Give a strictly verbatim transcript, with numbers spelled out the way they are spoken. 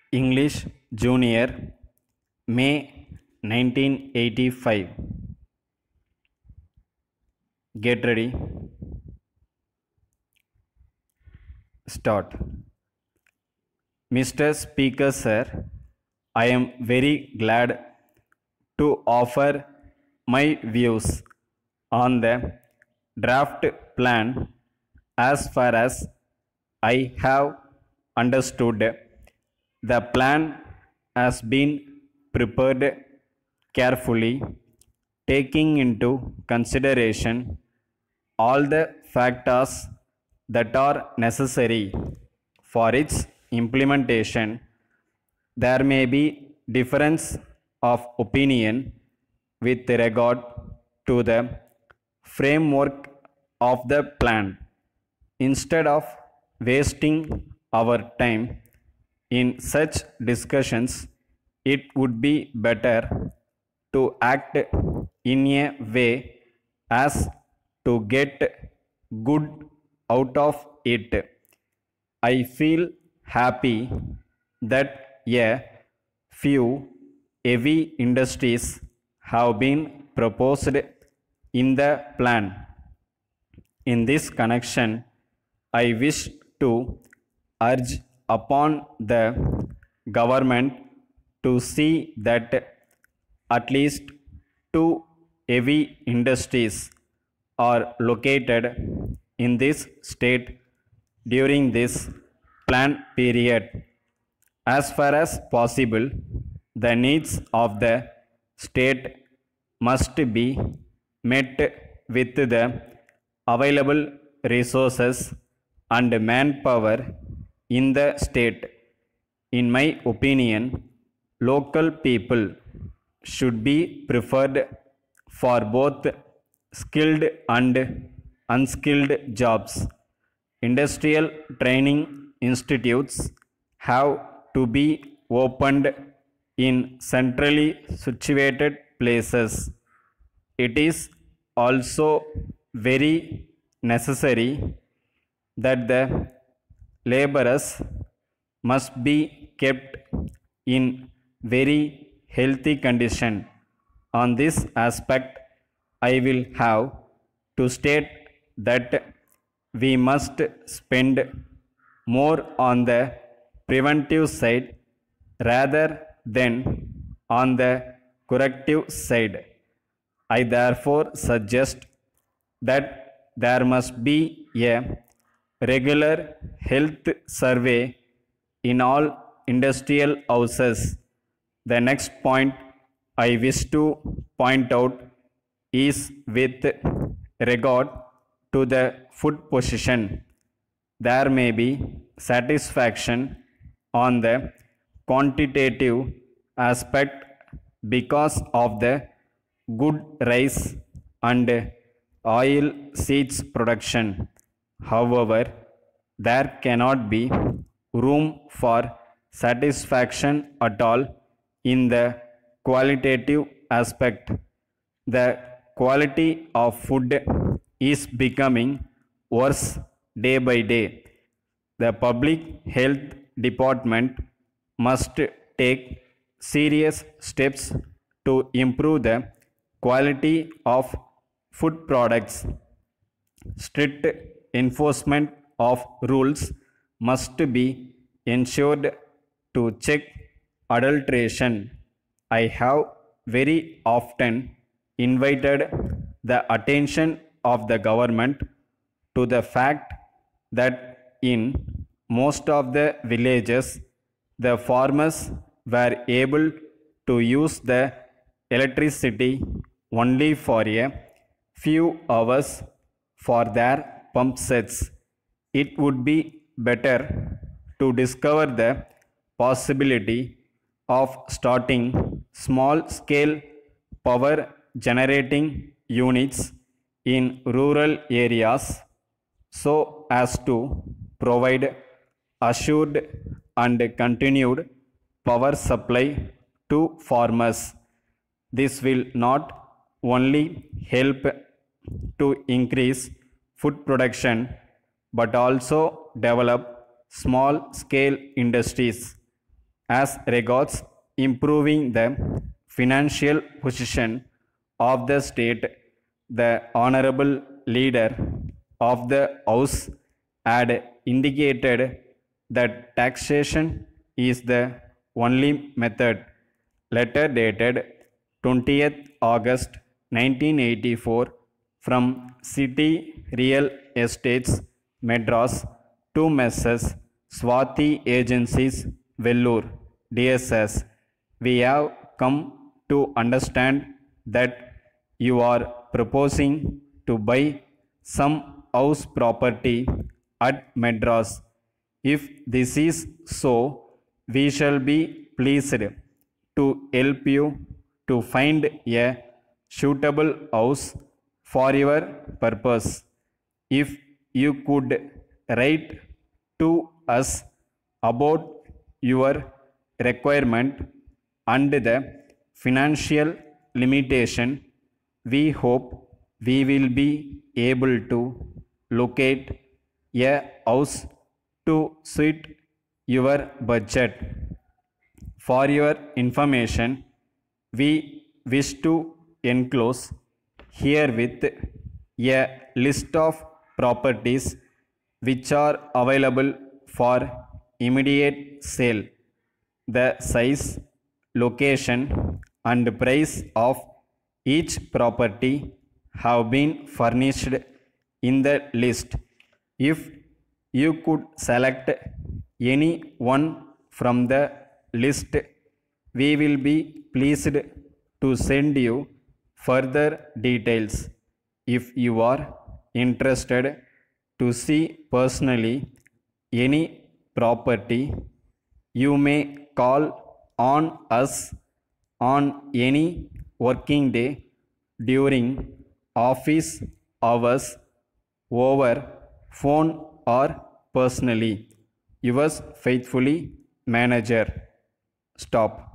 English Junior, May nineteen eighty-five. Get ready. Start. Mister Speaker, sir, I am very glad to offer my views on the draft plan. As far as I have understood, the plan has been prepared carefully, taking into consideration all the factors that are necessary for its implementation. There may be difference of opinion with regard to the framework of the plan. Instead of wasting our time in such discussions, it would be better to act in a way as to get good out of it. I feel happy that a few heavy industries have been proposed in the plan. In this connection, I wish to urge upon the government to see that at least two heavy industries are located in this state during this plan period. As far as possible, the needs of the state must be met with the available resources and manpower in the state. In my opinion, local people should be preferred for both skilled and unskilled jobs. Industrial training institutes have to be opened in centrally situated places. It is also very necessary that the laborers must be kept in very healthy condition. On this aspect, I will have to state that we must spend more on the preventive side rather than on the corrective side. I therefore suggest that there must be a regular health survey in all industrial houses. The next point I wish to point out is with regard to the food position. There may be satisfaction on the quantitative aspect because of the good rice and oil seeds production. However, there cannot be room for satisfaction at all in the qualitative aspect. The quality of food is becoming worse day by day. The public health department must take serious steps to improve the quality of food products. Strict enforcement of rules must be ensured to check adulteration. I have very often invited the attention of the government to the fact that in most of the villages, the farmers were able to use the electricity only for a few hours for their pump sets. It would be better to discover the possibility of starting small scale power generating units in rural areas so as to provide assured and continued power supply to farmers. This will not only help to increase food production but also develop small scale industries. as regards improving the financial position of the state, the honorable leader of the House had indicated that taxation is the only method. Letter dated twentieth August nineteen eighty-four from City Real Estates, Madras, to Messrs. Swati Agencies, Vellore, D S S. We have come to understand that you are proposing to buy some house property at Madras. If this is so, we shall be pleased to help you to find a suitable house for your purpose. If you could write to us about your requirement and the financial limitation, we hope we will be able to locate a house to suit your budget. For your information, we wish to enclose herewith a list of properties which are available for immediate sale. The size, location, and price of each property have been furnished in the list. If you could select any one from the list, we will be pleased to send you further details. If you are interested to see personally any property, you may call on us on any working day during office hours, over phone or personally. Yours faithfully, Manager. Stop.